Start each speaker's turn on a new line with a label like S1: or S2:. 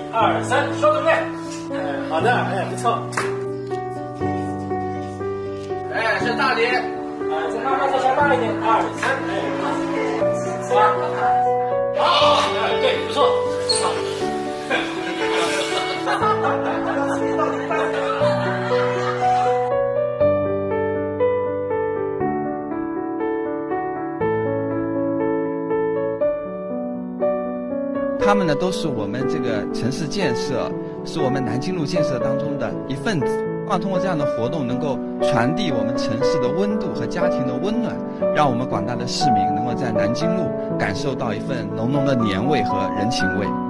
S1: 2、3，说对不对？好的，不错。
S2: 是大点。
S1: 再慢慢再加大一点。2、3，好，对，不错。
S3: 他们呢，都是我们这个城市建设，是我们南京路建设当中的一份子。希望通过这样的活动，能够传递我们城市的温度和家庭的温暖，让我们广大的市民能够在南京路感受到一份浓浓的年味和人情味。